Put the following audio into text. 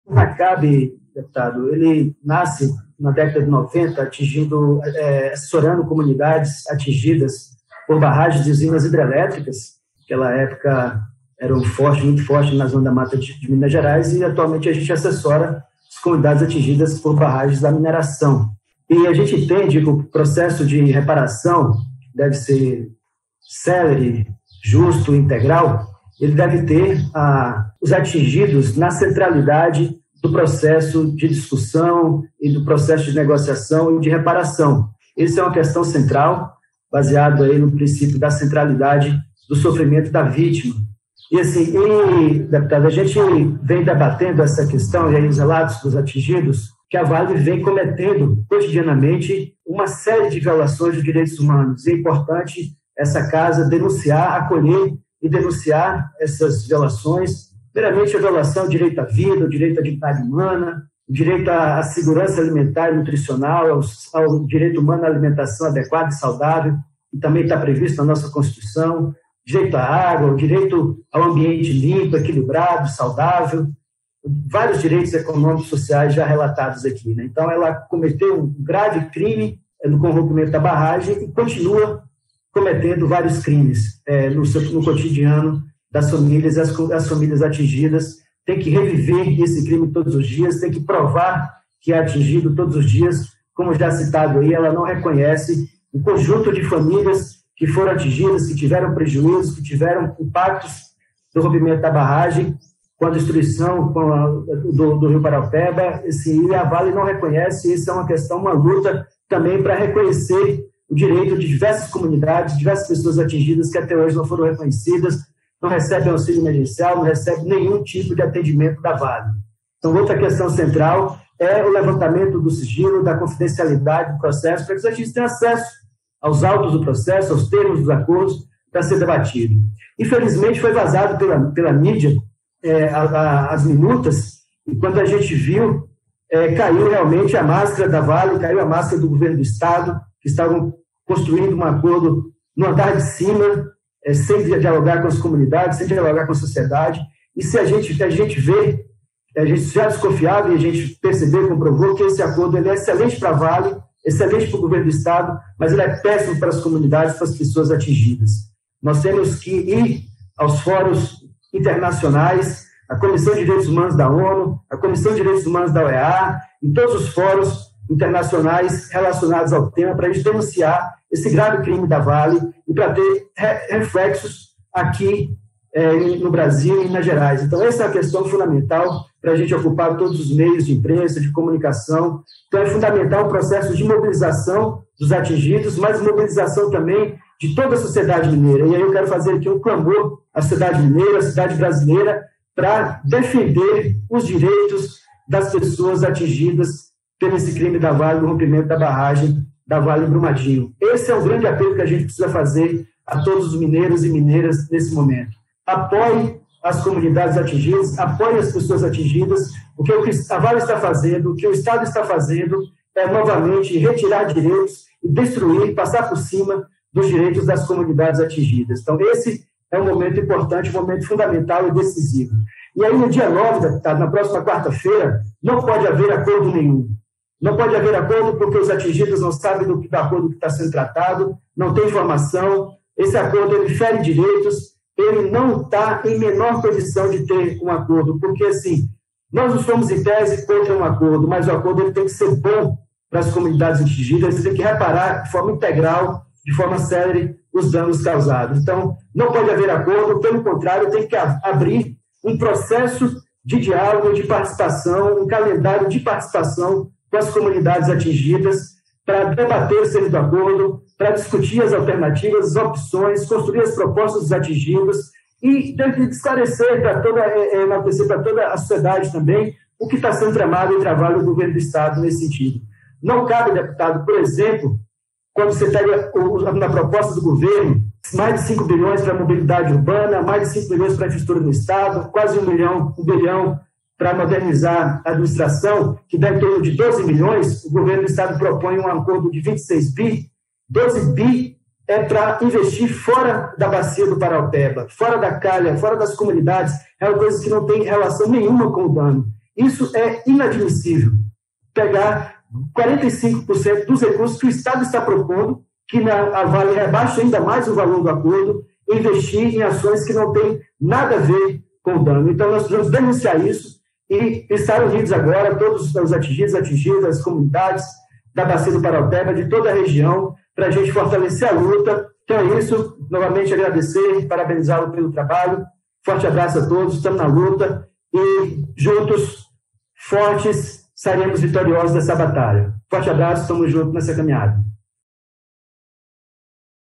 O Maccabi, deputado, ele nasce na década de 90, assessorando comunidades atingidas por barragens de usinas hidrelétricas. Naquela época eram muito fortes na zona da Mata de Minas Gerais, e atualmente a gente assessora as comunidades atingidas por barragens da mineração. E a gente entende que o processo de reparação deve ser célere, justo, integral. Ele deve ter os atingidos na centralidade do processo de discussão e do processo de negociação e de reparação. Essa é uma questão central, baseada aí no princípio da centralidade do sofrimento da vítima. E assim, deputado, a gente vem debatendo essa questão e aí os relatos dos atingidos, que a Vale vem cometendo cotidianamente uma série de violações de direitos humanos. É importante essa casa denunciar, acolher e denunciar essas violações. Primeiramente, a violação ao direito à vida, ao direito à dignidade humana, o direito à segurança alimentar e nutricional, ao direito humano à alimentação adequada e saudável, que também está previsto na nossa Constituição, direito à água, o direito ao ambiente limpo, equilibrado, saudável, vários direitos econômicos e sociais já relatados aqui, né? Então, ela cometeu um grave crime no corrompimento da barragem e continua cometendo vários crimes no cotidiano das famílias. As famílias atingidas têm que reviver esse crime todos os dias, têm que provar que é atingido todos os dias. Como já citado aí, ela não reconhece o conjunto de famílias que foram atingidas, que tiveram prejuízos, que tiveram impactos do rompimento da barragem, com a destruição do Rio Paraupeba, e a Vale não reconhece. Isso é uma questão, uma luta também para reconhecer o direito de diversas comunidades, diversas pessoas atingidas que até hoje não foram reconhecidas, não recebem auxílio emergencial, não recebem nenhum tipo de atendimento da Vale. Então, outra questão central é o levantamento do sigilo, da confidencialidade do processo, para que os atingidos tenham acesso aos autos do processo, aos termos dos acordos, para ser debatido. Infelizmente, foi vazado pela mídia as minutas, e quando a gente viu, caiu realmente a máscara da Vale, caiu a máscara do governo do Estado, que estavam construindo um acordo no andar de cima, sem dialogar com as comunidades, sem dialogar com a sociedade. E se a gente vê, a gente já desconfiava e a gente percebeu, comprovou que esse acordo ele é excelente para a Vale, excelente para o governo do Estado, mas ele é péssimo para as comunidades, para as pessoas atingidas. Nós temos que ir aos fóruns internacionais, a Comissão de Direitos Humanos da ONU, a Comissão de Direitos Humanos da OEA, em todos os fóruns internacionais relacionados ao tema, para a gente denunciar esse grave crime da Vale e para ter reflexos aqui no Brasil e em Minas Gerais. Então, essa é a questão fundamental para a gente ocupar todos os meios de imprensa, de comunicação. Então, é fundamental o processo de mobilização dos atingidos, mas mobilização também de toda a sociedade mineira. E aí eu quero fazer aqui um clamor à sociedade mineira, à sociedade brasileira, para defender os direitos das pessoas atingidas pelo esse crime da Vale, do rompimento da barragem da Vale Brumadinho. Esse é o grande apelo que a gente precisa fazer a todos os mineiros e mineiras nesse momento. Apoie as comunidades atingidas, apoie as pessoas atingidas, porque o que a Vale está fazendo, o que o Estado está fazendo é novamente retirar direitos e destruir, passar por cima dos direitos das comunidades atingidas. Então, esse é um momento importante, um momento fundamental e decisivo. E aí, no dia 9, deputado, na próxima quarta-feira, não pode haver acordo nenhum. Não pode haver acordo porque os atingidos não sabem do acordo que está sendo tratado, não tem informação. Esse acordo ele fere direitos, ele não está em menor condição de ter um acordo, porque, assim, nós não somos em tese contra um acordo, mas o acordo ele tem que ser bom para as comunidades atingidas, ele tem que reparar de forma integral, de forma célere, os danos causados. Então, não pode haver acordo, pelo contrário, tem que abrir um processo de diálogo, de participação, um calendário de participação com as comunidades atingidas, para debater o sentido do acordo, para discutir as alternativas, as opções, construir as propostas dos atingidos e esclarecer para toda a sociedade também o que está sendo tramado e travado no governo do Estado nesse sentido. Não cabe, deputado, por exemplo, quando você pega na proposta do governo, mais de 5 bilhões para a mobilidade urbana, mais de 5 bilhões para a infraestrutura no Estado, quase 1 bilhão para modernizar a administração, que dá em torno de 12 milhões, o governo do Estado propõe um acordo de 26 bi, 12 bi é para investir fora da bacia do Paraupeba, fora da calha, fora das comunidades, é uma coisa que não tem relação nenhuma com o dano. Isso é inadmissível. Pegar 45% dos recursos que o Estado está propondo, que a Vale rebaixa ainda mais o valor do acordo, investir em ações que não têm nada a ver com o dano. Então, nós precisamos denunciar isso e estar unidos agora, todos os atingidos, as comunidades da Bacia do Paraupeba, de toda a região, para a gente fortalecer a luta. Então é isso, novamente agradecer, parabenizá-lo pelo trabalho. Forte abraço a todos, estamos na luta e juntos, fortes, sairemos vitoriosos dessa batalha. Forte abraço, estamos juntos nessa caminhada.